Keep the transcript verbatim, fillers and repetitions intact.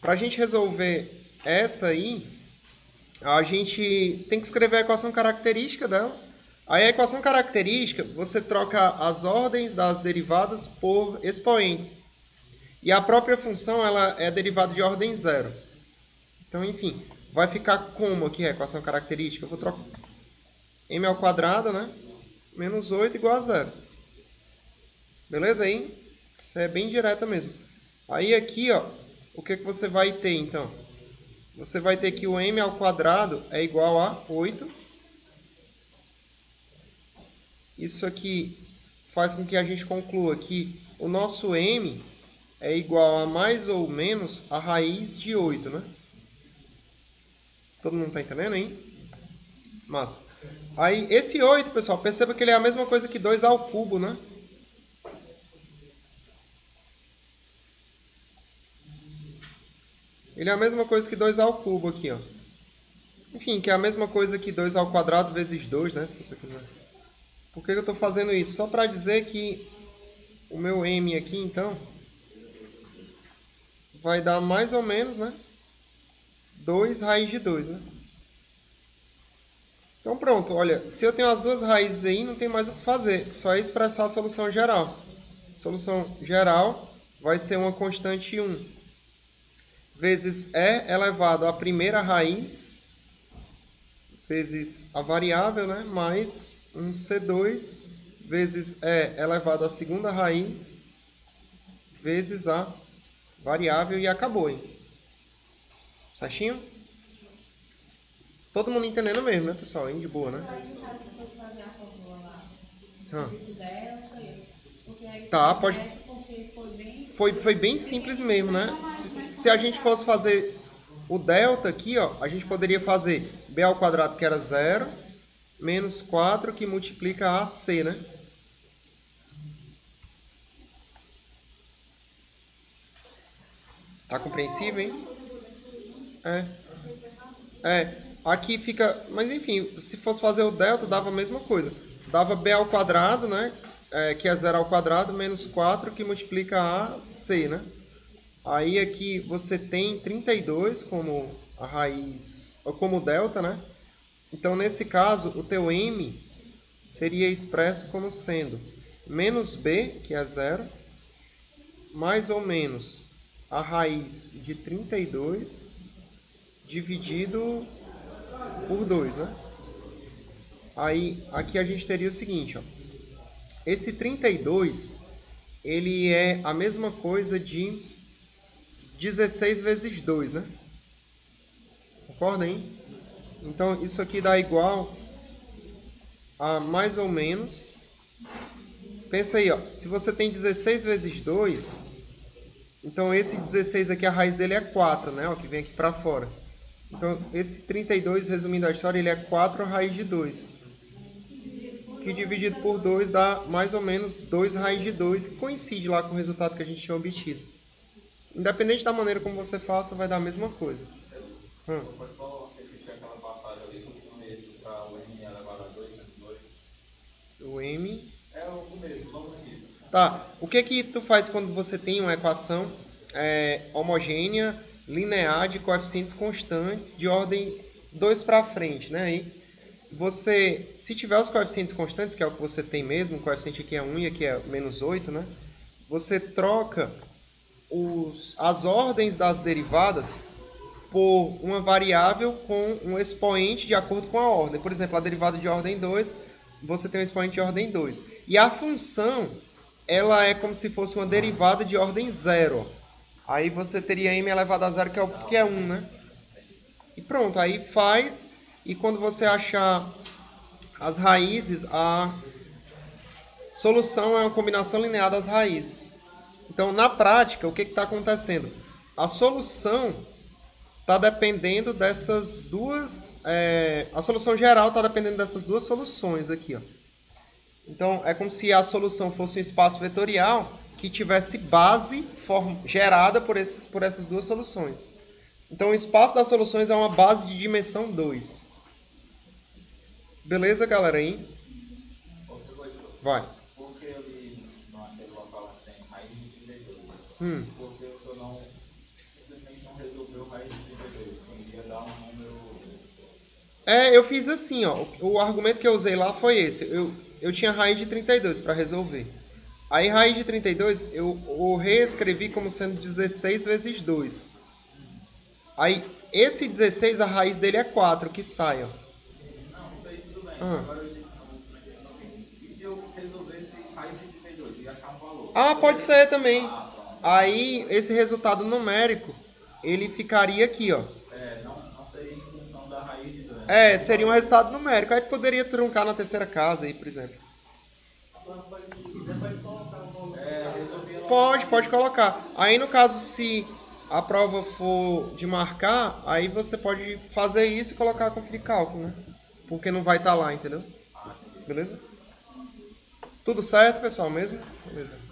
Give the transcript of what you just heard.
para a gente resolver essa aí, a gente tem que escrever a equação característica dela. Aí a equação característica, você troca as ordens das derivadas por expoentes. E a própria função ela é derivada de ordem zero. Então, enfim, vai ficar como aqui a equação característica? Eu vou trocar m ao quadrado, né? Menos oito igual a zero. Beleza aí? Isso é bem direta mesmo. Aí aqui, ó, o que, que você vai ter, então? Você vai ter que o m ao quadrado é igual a oito. Isso aqui faz com que a gente conclua que o nosso m é igual a mais ou menos a raiz de oito, né? Todo mundo está entendendo aí? Massa. Aí, esse oito, pessoal, perceba que ele é a mesma coisa que dois ao cubo, né? Ele é a mesma coisa que dois ao cubo aqui, ó. Enfim, que é a mesma coisa que dois ao quadrado vezes dois, né? Se você quiser. Por que eu estou fazendo isso? Só para dizer que o meu m aqui, então, vai dar mais ou menos, né? dois raiz de dois, né? Então pronto, olha, se eu tenho as duas raízes aí, não tem mais o que fazer. Só é expressar a solução geral. Solução geral vai ser uma constante um vezes e elevado à primeira raiz, vezes a variável, né? Mais um c dois vezes e elevado à segunda raiz, vezes a variável e acabou, hein? Certinho? Todo mundo entendendo mesmo, né, pessoal? Hein? De boa, né? Ah. Tá, pode... Foi, foi bem simples mesmo, né? Se, se a gente fosse fazer o delta aqui, ó, a gente poderia fazer b ao quadrado, que era zero, menos quatro, que multiplica a c, né? Tá compreensível, hein? É. É. Aqui fica... Mas, enfim, se fosse fazer o delta, dava a mesma coisa. Dava b ao quadrado, né? É, que é zero ao quadrado, menos quatro, que multiplica a c, né? Aí aqui você tem trinta e dois como a raiz, ou como delta, né? Então, nesse caso, o teu m seria expresso como sendo menos b, que é zero, mais ou menos a raiz de trinta e dois dividido por dois, né? Aí, aqui a gente teria o seguinte, ó. Esse trinta e dois, ele é a mesma coisa de dezesseis vezes dois, né? Concorda, hein? Então, isso aqui dá igual a mais ou menos... Pensa aí, ó. Se você tem dezesseis vezes dois, então esse dezesseis aqui, a raiz dele é quatro, né? Ó, que vem aqui para fora. Então, esse trinta e dois, resumindo a história, ele é quatro raiz de dois. Que dividido por dois dá mais ou menos dois raiz de dois, que coincide lá com o resultado que a gente tinha obtido. Independente da maneira como você faça, vai dar a mesma coisa. Hum. Pode só repetir aquela passagem ali do começo para o m elevado a dois vezes dois? O m... É o começo, logo no início. Tá. O que que tu faz quando você tem uma equação é, homogênea, linear, de coeficientes constantes, de ordem dois para frente, né? Aí você, se tiver os coeficientes constantes, que é o que você tem mesmo, o coeficiente aqui é um e aqui é menos oito, né? Você troca os, as ordens das derivadas por uma variável com um expoente de acordo com a ordem. Por exemplo, a derivada de ordem dois, você tem um expoente de ordem dois. E a função, ela é como se fosse uma derivada de ordem zero. Aí você teria m elevado a zero, que é, o, que é um, né? E pronto, aí faz, e quando você achar as raízes, a solução é uma combinação linear das raízes. Então, na prática, o que está acontecendo? A solução está dependendo dessas duas... É, a solução geral está dependendo dessas duas soluções aqui, ó. Então, é como se a solução fosse um espaço vetorial que tivesse base form, gerada por, esses, por essas duas soluções. Então, o espaço das soluções é uma base de dimensão dois. Beleza, galera? Aí? Vai. Por que ali, naquele local que tem raiz de trinta e dois? Hum. Porque eu não, simplesmente não resolvi resolveu raiz de trinta e dois, que ia dar um número... É, eu fiz assim, ó. O argumento que eu usei lá foi esse. Eu, eu tinha raiz de trinta e dois para resolver. Aí, raiz de trinta e dois, eu, eu reescrevi como sendo dezesseis vezes dois. Aí, esse dezesseis, a raiz dele é quatro, que sai, ó. Não, isso aí tudo bem. Ah. Agora eu e se eu resolvesse raiz de trinta e dois e achar um valor? Ah, pode ser também. Ah, pronto. Aí, esse resultado numérico, ele ficaria aqui, ó. É, não, não seria em função da raiz de dois. É, seria um resultado numérico. Aí tu poderia truncar na terceira casa aí, por exemplo. É, resolvi ela. Pode, pode colocar. Aí no caso, se a prova for de marcar, aí você pode fazer isso e colocar conferir cálculo, né? Porque não vai estar lá, entendeu? Beleza? Tudo certo, pessoal, mesmo? Beleza.